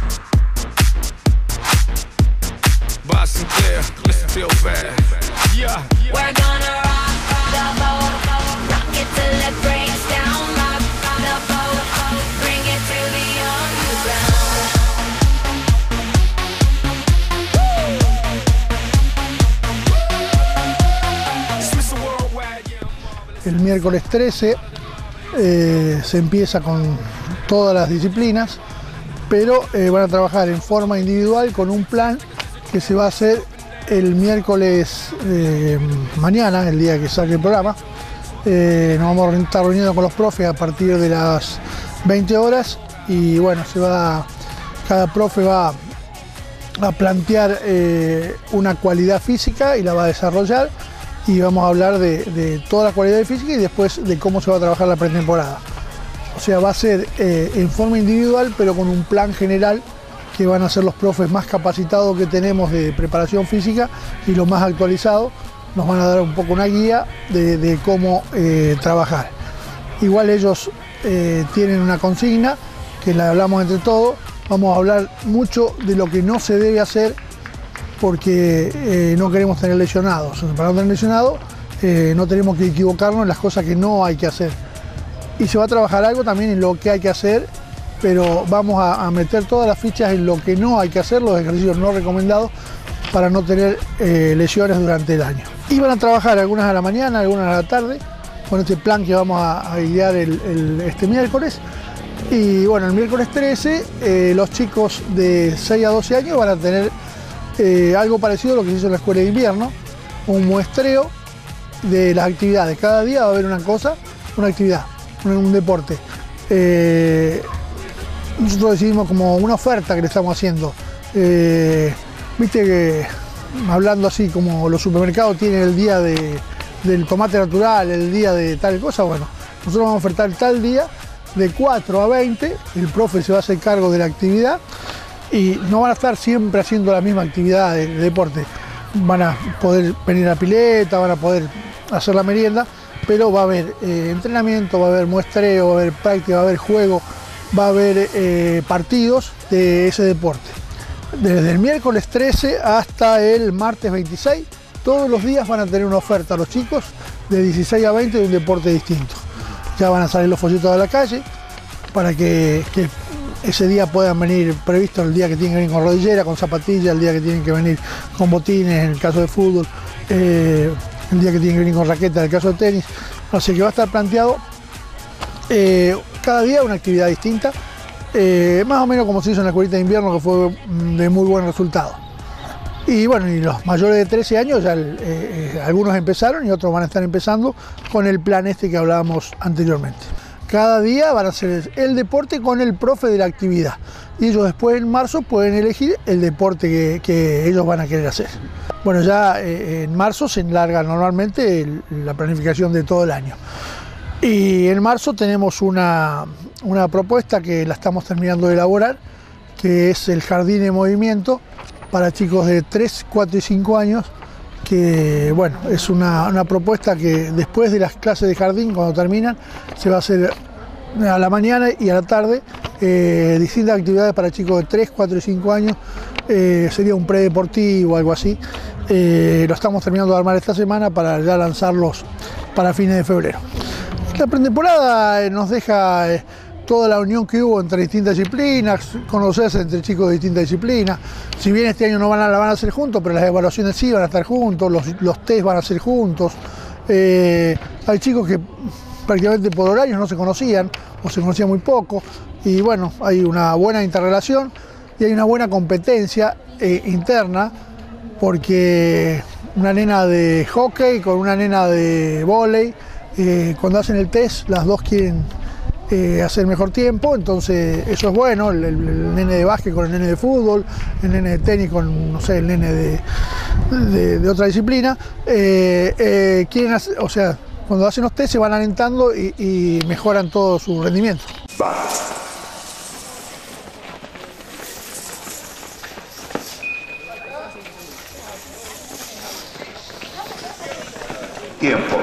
Boston clear, listen feel bad. Yeah. We're gonna rock the boat, rock it till it breaks down. Rock the boat, bring it to the underground. El miércoles 13 se empieza con todas las disciplinas, pero van a trabajar en forma individual con un plan que se va a hacer el miércoles mañana, el día que saque el programa. Nos vamos a estar reuniendo con los profes a partir de las 20 horas y bueno, cada profe va a plantear una cualidad física y la va a desarrollar, y vamos a hablar de todas las cualidades físicas y después de cómo se va a trabajar la pretemporada. O sea, va a ser en forma individual, pero con un plan general que van a ser los profes más capacitados que tenemos de preparación física y los más actualizados. Nos van a dar un poco una guía de cómo trabajar. Igual ellos tienen una consigna que la hablamos entre todos. Vamos a hablar mucho de lo que no se debe hacer porque no queremos tener lesionados. Para no tener lesionados no tenemos que equivocarnos en las cosas que no hay que hacer. Y se va a trabajar algo también en lo que hay que hacer, pero vamos a meter todas las fichas en lo que no hay que hacer, los ejercicios no recomendados, para no tener lesiones durante el año. Y van a trabajar algunas a la mañana, algunas a la tarde, con este plan que vamos a idear este miércoles. Y bueno, el miércoles 13 los chicos de 6 a 12 años van a tener algo parecido a lo que se hizo en la escuela de invierno, un muestreo de las actividades. Cada día va a haber una actividad, un deporte. Nosotros decidimos como una oferta que le estamos haciendo. Viste que, hablando así como los supermercados tienen el día del tomate natural, el día de tal cosa, bueno, nosotros vamos a ofertar tal día de 4 a 20, el profe se va a hacer cargo de la actividad y no van a estar siempre haciendo la misma actividad de deporte. Van a poder venir a la pileta, van a poder hacer la merienda, pero va a haber entrenamiento, va a haber muestreo, va a haber práctica, va a haber juego, va a haber partidos de ese deporte. Desde el miércoles 13 hasta el martes 26, todos los días van a tener una oferta a los chicos de 16 a 20 de un deporte distinto. Ya van a salir los folletos a la calle para que ese día puedan venir previsto, el día que tienen que venir con rodillera, con zapatillas, el día que tienen que venir con botines, en el caso de fútbol, el día que tienen que venir con raqueta, en el caso de tenis. Así que va a estar planteado cada día una actividad distinta, más o menos como se hizo en la escuelita de invierno, que fue de muy buen resultado. Y bueno, y los mayores de 13 años, ya algunos empezaron y otros van a estar empezando con el plan este que hablábamos anteriormente. Cada día van a hacer el deporte con el profe de la actividad. Y ellos después en marzo pueden elegir el deporte que ellos van a querer hacer. Bueno, ya en marzo se enlarga normalmente la planificación de todo el año. Y en marzo tenemos una propuesta que la estamos terminando de elaborar, que es el jardín en movimiento para chicos de 3, 4 y 5 años, que bueno, es una propuesta que después de las clases de jardín, cuando terminan, se va a hacer a la mañana y a la tarde distintas actividades para chicos de 3, 4 y 5 años. Sería un predeportivo, algo así. Lo estamos terminando de armar esta semana para ya lanzarlos para fines de febrero. La pretemporada nos deja toda la unión que hubo entre distintas disciplinas, conocerse entre chicos de distintas disciplinas. Si bien este año no la van a hacer juntos, pero las evaluaciones sí van a estar juntos, los test van a ser juntos. Hay chicos que prácticamente por horarios no se conocían o se conocían muy poco, y bueno, hay una buena interrelación y hay una buena competencia interna, porque una nena de hockey con una nena de vóley, cuando hacen el test las dos quieren hacer mejor tiempo, entonces eso es bueno. El nene de básquet con el nene de fútbol, el nene de tenis con, no sé, el nene de otra disciplina, quieren hacer, o sea, cuando hacen los test se van alentando y mejoran todo su rendimiento. Tiempo.